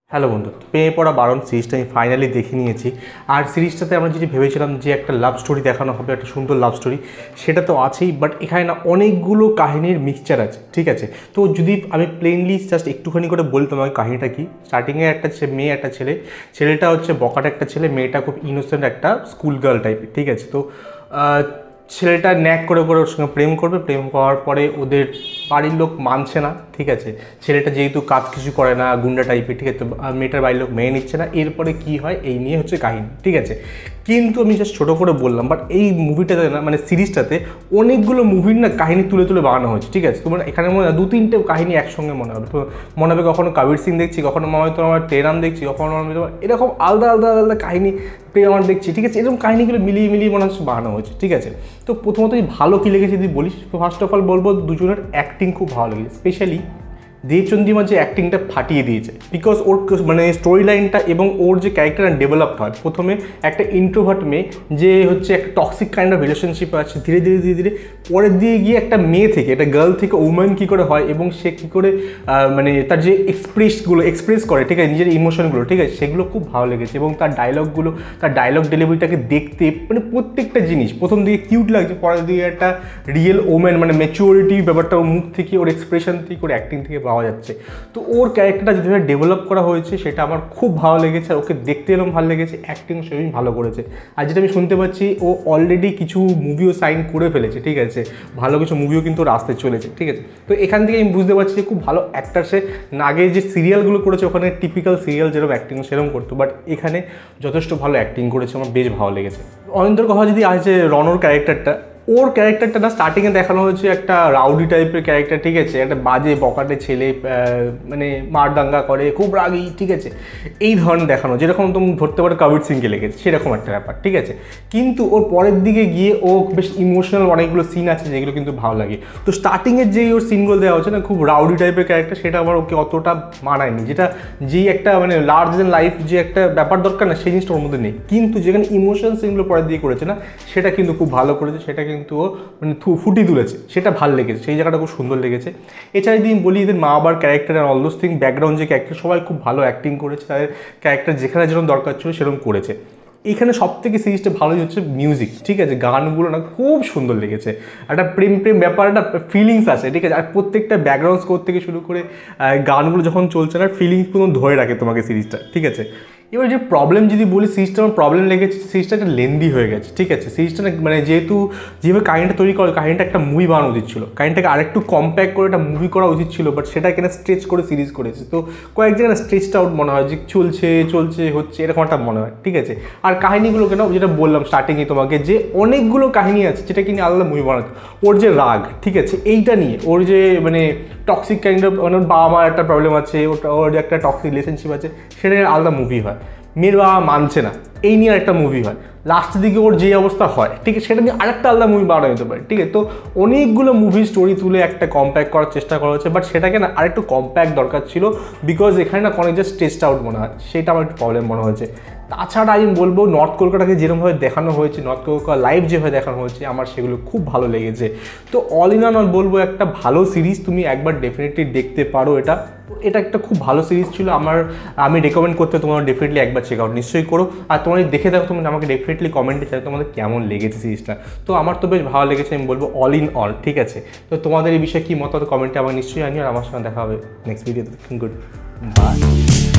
Hello বন্ধু, প্রেমে পড়া বারণ সিরিজটা আমি ফাইনালি দেখে নিয়েছি। আর সিরিজটাতে আমরা যেটি ভেবেছিলাম যে একটা লাভ স্টোরি দেখানো হবে, একটা সুন্দর লাভ স্টোরি, সেটা তো আছেই, বাট এখানে না অনেকগুলো কাহিনীর মিক্সচার আছে, ঠিক আছে। তো যদি আমি প্লেনলি জাস্ট একটুখানি করে বলতাম আমাকে কাহিনীটা কি, স্টার্টিংয়ে একটা মেয়ে একটা ছেলে, ছেলেটা হচ্ছে বকাট একটা ছেলে, মেয়েটা খুব ইনোসেন্ট একটা স্কুল গার্ল টাইপের, ঠিক আছে। তো ছেলেটা ন্যাক করে করে ওর সঙ্গে প্রেম করবে, প্রেম করার পরে ওদের বাড়ির লোক মানছে না, ঠিক আছে। ছেলেটা যেহেতু কাজ কিছু করে না, গুন্ডা টাইপের, ঠিক আছে, তো মেয়েটার বাড়ির লোক মেনে নিচ্ছে না। এরপরে কি হয় এই নিয়ে হচ্ছে কাহিনী, ঠিক আছে। কিন্তু আমি জাস্ট ছোটো করে বললাম, বাট এই মুভিটাতে না, মানে সিরিজটাতে অনেকগুলো মুভির না কাহিনী তুলে তুলে বানানো হয়েছে, ঠিক আছে। তোমার এখানে মনে হয় 2-3টে কাহিনী একসঙ্গে মনে হবে। তো মনে হবে কখনো কবির সিং দেখছি, কখনো মনে হয় তোমার টেরাম দেখছি, কখনো মনে হবে তোমার এরকম আলাদা আলাদা আলাদা কাহিনী প্রেমার দেখছি, ঠিক আছে। এরকম কাহিনীগুলো মিলিয়ে মিলিয়ে মনে হচ্ছে বানানো হয়েছে, ঠিক আছে। তো প্রথমত ভালো কী লেগেছে যদি বলিস, তো ফার্স্ট অফ অল বলবো দুজনের অ্যাক্টিং খুব ভালো লেগেছে। স্পেশালি দেবচন্দ্রিমা যে অ্যাক্টিংটা ফাটিয়ে দিয়েছে, বিকজ ওর মানে স্টোরি লাইনটা এবং ওর যে ক্যারেক্টার ডেভেলপ হয়, প্রথমে একটা ইন্ট্রোভার্ট মেয়ে যে হচ্ছে একটা টক্সিক কাইন্ড অফ রিলেশনশিপ আছে, ধীরে ধীরে ধীরে ধীরে পরের দিয়ে গিয়ে একটা মেয়ে থেকে, একটা গার্ল থেকে ওম্যান কী করে হয় এবং সে কী করে মানে তার যে এক্সপ্রেস করে, ঠিক আছে, নিজের ইমোশনগুলো, ঠিক আছে, সেগুলো খুব ভালো লেগেছে। এবং তার ডায়লগগুলো, তার ডায়লগ ডেলিভারিটাকে দেখতে মানে প্রত্যেকটা জিনিস প্রথম দিকে কিউট লাগছে, পরের দিকে একটা রিয়েল ওম্যান মানে ম্যাচুরিটি ব্যাপারটা ওর মুখ থেকে, ওর এক্সপ্রেশন থেকে, ওর অ্যাক্টিং থেকে পাওয়া যাচ্ছে। তো ওর ক্যারেক্টারটা যেভাবে ডেভেলপ করা হয়েছে সেটা আমার খুব ভালো লেগেছে। আর ওকে দেখতে এলাম ভালো লেগেছে, অ্যাক্টিং সেভাবেই ভালো করেছে। আর যেটা আমি শুনতে পাচ্ছি ও অলরেডি কিছু মুভিও সাইন করে ফেলেছে, ঠিক আছে, ভালো কিছু মুভিও কিন্তু রাস্তায় চলেছে, ঠিক আছে। তো এখান থেকে আমি বুঝতে পারছি যে খুব ভালো অ্যাক্টার সে। আগে যে সিরিয়ালগুলো করেছে ওখানে টিপিক্যাল সিরিয়াল যেরকম অ্যাক্টিং সেরকম করতো, বাট এখানে যথেষ্ট ভালো অ্যাক্টিং করেছে, আমার বেশ ভালো লেগেছে। অনিন্দর কথা যদি আসে, রনোর ক্যারেক্টারটা, ওর ক্যারেক্টারটা না স্টার্টিংয়ে দেখানো হয়েছে একটা রাউডি টাইপের ক্যারেক্টার, ঠিক আছে, একটা বাজে বকাটে ছেলে, মানে মারদাঙ্গা করে, খুব রাগী, ঠিক আছে, এই ধরনের দেখানো, যেরকম তুমি ধরতে পারো কবির সিংকে লেগেছে সেরকম একটা ব্যাপার, ঠিক আছে। কিন্তু ওর পরের দিকে গিয়ে ও বেশ ইমোশনাল অনেকগুলো সিন আছে যেগুলো কিন্তু ভালো লাগে। তো স্টার্টিংয়ের যেই ওর সিনগুলো দেওয়া হচ্ছে না, খুব রাউডি টাইপের ক্যারেক্টার, সেটা আমার ওকে অতটা মানায়নি। যেটা যেই একটা মানে লার্জ দেন লাইফ যে একটা ব্যাপার দরকার না, সেই জিনিসটা ওর মধ্যে নেই। কিন্তু যেখানে ইমোশনাল সিনগুলো পরের দিকে করেছে না, সেটা কিন্তু খুব ভালো করেছে, সেটা কিন্তু ও মানে ফুটিয়ে তুলেছে, সেটা ভালো লেগেছে, সেই জায়গাটা খুব সুন্দর লেগেছে। এছাড়া যদি বলি এদের মা বাবার ক্যারেক্টার আর অল দোজ থিং, ব্যাকগ্রাউন্ড যে ক্যারেক্টার, সবাই খুব ভালো অ্যাক্টিং করেছে, তাদের ক্যারেক্টার যেখানে যেরকম দরকার ছিল সেরকম করেছে। এখানে সব থেকে সিরিজটা ভালোই হচ্ছে মিউজিক, ঠিক আছে, গানগুলো না খুব সুন্দর লেগেছে, একটা প্রেম প্রেম ব্যাপার, একটা ফিলিংস আছে, ঠিক আছে। আর প্রত্যেকটা ব্যাকগ্রাউন্ড স্কোর থেকে শুরু করে গানগুলো যখন চলছে না, ফিলিংস পুরো ধরে রাখে তোমাকে সিরিজটা, ঠিক আছে। এবার যে প্রবলেম যদি বলি, সিরিজটা আমার প্রবলেম লেগেছে, সিরিজটা একটা লেন্দি হয়ে গেছে, ঠিক আছে। সিরিজটা মানে যেহেতু যেভাবে কাহিনীটা তৈরি করে, কাহিনীটা একটা মুভি বানানো উচিত ছিল, কাহিনীটাকে আরেকটু কম্প্যাক্ট করে একটা মুভি করা উচিত ছিল, বাট সেটা এখানে স্ট্রেচ করে সিরিজ করেছে। তো কয়েক জায়গায় স্ট্রেচটা আউট মনে হয়, যে চলছে চলছে হচ্ছে এরকম একটা মনে হয়, ঠিক আছে। আর কাহিনীগুলো কেন, যেটা বললাম স্টার্টিংয়ে তোমাকে, যে অনেকগুলো কাহিনী আছে যেটা কিনে আলাদা মুভি বানাতে। ওর যে রাগ, ঠিক আছে, এইটা নিয়ে ওর যে মানে টক্সিক কাইন্ড অফ, মানে বাবা মার একটা প্রবলেম আছে, ওর যে একটা টক্সিক রিলেশনশিপ আছে, সেটা আলাদা মুভি হয়। মেয়ের বাবা মানছে না, এই নিয়ে আরেকটা মুভি হয়। লাস্টের দিকে ওর যে অবস্থা হয়, ঠিক আছে, সেটা নিয়ে আরেকটা আলাদা মুভি বানানো যেতে পারে, ঠিক আছে। তো অনেকগুলো মুভি স্টোরি তুলে একটা কম্প্যাক্ট করার চেষ্টা করা হচ্ছে, বাট সেটাকে না আরেকটু কম্প্যাক্ট দরকার ছিল, বিকজ এখানে না অনেক জাস্ট স্ট্রেচড আউট মনে হয়, সেটা আমার একটু প্রবলেম মনে হয়েছে। তাছাড়া আমি বলবো নর্থ কলকাতাকে যেরকমভাবে দেখানো হয়েছে, নর্থ কলকাতা লাইভ যেভাবে দেখানো হয়েছে, আমার সেগুলো খুব ভালো লেগেছে। তো অল ইন অল বলবো একটা ভালো সিরিজ, তুমি একবার ডেফিনেটলি দেখতে পারো। এটা একটা খুব ভালো সিরিজ ছিল, আমি রেকমেন্ড করতে, তোমরা ডেফিনেটলি একবার চেক আউট নিশ্চয়ই করো। আর তোমরা দেখে দেখো, তুমি আমাকে ডেফিনেটলি কমেন্টে চাই তোমাদের কেমন লেগেছে সিরিজটা। তো আমার তো বেশ ভালো লেগেছে, আমি বলবো অল ইন অল, ঠিক আছে। তো তোমাদের এই বিষয়ে কী মতামত কমেন্টে আমাকে নিশ্চয়ই জানিও, আর আমার সঙ্গে দেখা হবে নেক্সট ভিডিওতে। Good by.